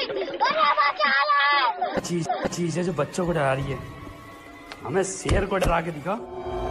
चीज चीज है जो बच्चों को डरा रही है, हमें शेर को डरा के दिखा।